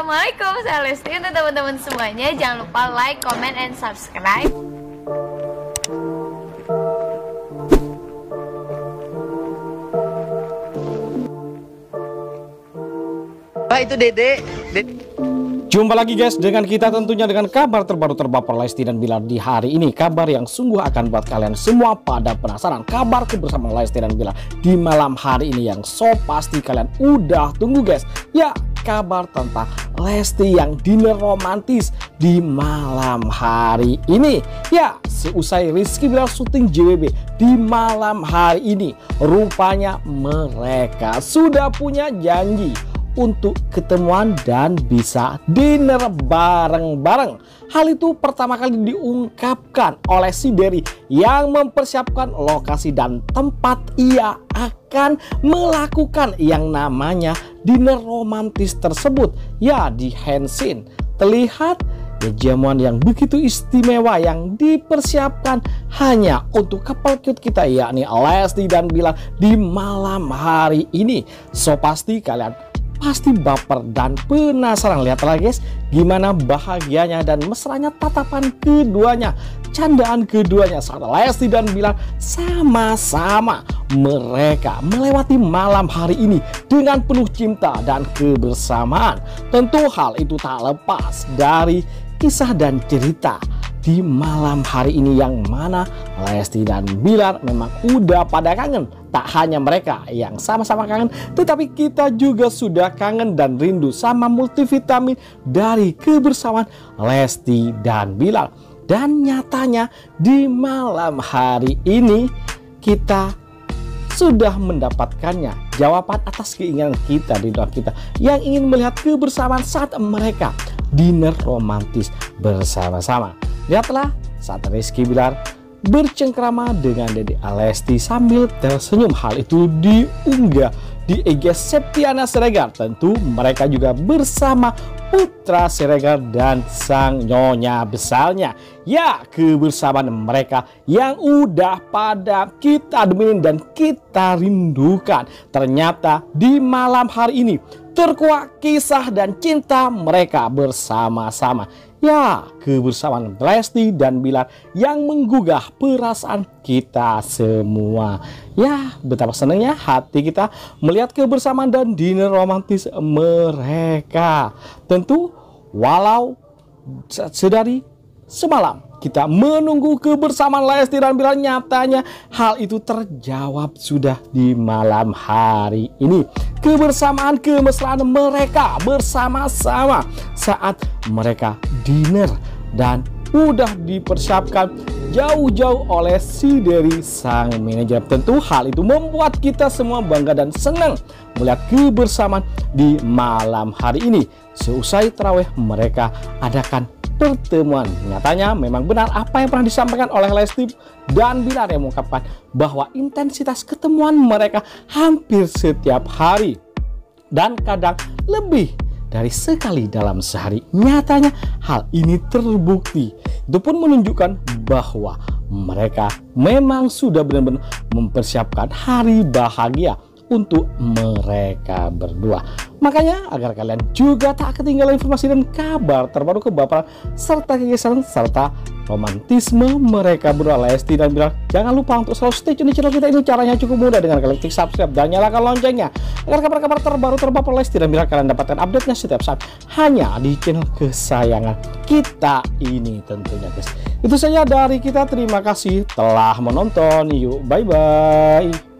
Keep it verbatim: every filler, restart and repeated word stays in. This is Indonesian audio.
Assalamualaikum, saya Lesti. Untuk teman-teman semuanya, jangan lupa like, comment, and subscribe. Pak, itu Dede. Dede. Jumpa lagi guys dengan kita tentunya dengan kabar terbaru terbaper Lesti dan Bilar di hari ini. Kabar yang sungguh akan buat kalian semua pada penasaran. Kabar kebersamaan Lesti dan Bilar di malam hari ini yang so pasti kalian udah tunggu guys. Ya, kabar tentang Lesti yang dinner romantis di malam hari ini. Ya, seusai Rizky Bilar syuting J W B di malam hari ini, rupanya mereka sudah punya janji untuk ketemuan dan bisa dinner bareng-bareng. Hal itu pertama kali diungkapkan oleh si Dery yang mempersiapkan lokasi dan tempat ia akan melakukan yang namanya dinner romantis tersebut. Ya, di Hensin terlihat ya jamuan yang begitu istimewa yang dipersiapkan hanya untuk couple cute kita, yakni Lesti dan Bilar di malam hari ini. So pasti kalian pasti baper dan penasaran. Lihatlah guys, gimana bahagianya dan mesranya tatapan keduanya, candaan keduanya saat Lesti dan Bilar sama-sama mereka melewati malam hari ini dengan penuh cinta dan kebersamaan. Tentu hal itu tak lepas dari kisah dan cerita di malam hari ini yang mana Lesti dan Bilar memang udah pada kangen. Tak hanya mereka yang sama-sama kangen, tetapi kita juga sudah kangen dan rindu sama multivitamin dari kebersamaan Lesti dan Bilar. Dan nyatanya di malam hari ini kita sudah mendapatkannya, jawaban atas keinginan kita di dalam kita yang ingin melihat kebersamaan saat mereka dinner romantis bersama-sama. Lihatlah saat Rizky Bilar bercengkrama dengan Dede Lesti sambil tersenyum. Hal itu diunggah di I G Septiana Siregar. Tentu mereka juga bersama putra Siregar dan sang nyonya besarnya. Ya, kebersamaan mereka yang udah pada kita demin dan kita rindukan. Ternyata di malam hari ini terkuak kisah dan cinta mereka bersama-sama. Ya, kebersamaan Lesti dan Bilar yang menggugah perasaan kita semua. Ya, betapa senangnya hati kita melihat kebersamaan dan dinner romantis mereka. Tentu walau sedari semalam kita menunggu kebersamaan Lesti dan Bilar, nyatanya hal itu terjawab sudah di malam hari ini. Kebersamaan kemesraan mereka bersama-sama saat mereka dinner dan udah dipersiapkan jauh-jauh oleh si Dery sang manajer. Tentu hal itu membuat kita semua bangga dan senang melihat kebersamaan di malam hari ini. Seusai tarawih mereka adakan pertemuan. Nyatanya memang benar apa yang pernah disampaikan oleh Lesti dan Bilar yang mengungkapkan bahwa intensitas ketemuan mereka hampir setiap hari dan kadang lebih dari sekali dalam sehari. Nyatanya hal ini terbukti. Itu pun menunjukkan bahwa mereka memang sudah benar-benar mempersiapkan hari bahagia untuk mereka berdua. Makanya agar kalian juga tak ketinggalan informasi dan kabar terbaru kebaperan serta kegeseran serta romantisme mereka berdua Lesti dan Bilar, jangan lupa untuk selalu stay tune di channel kita ini. Caranya cukup mudah dengan kalian klik subscribe dan nyalakan loncengnya agar kabar-kabar terbaru terbaper Lesti dan Bilar kalian dapatkan update-nya setiap saat hanya di channel kesayangan kita ini tentunya guys. Itu saja dari kita, terima kasih telah menonton. Yuk, bye bye.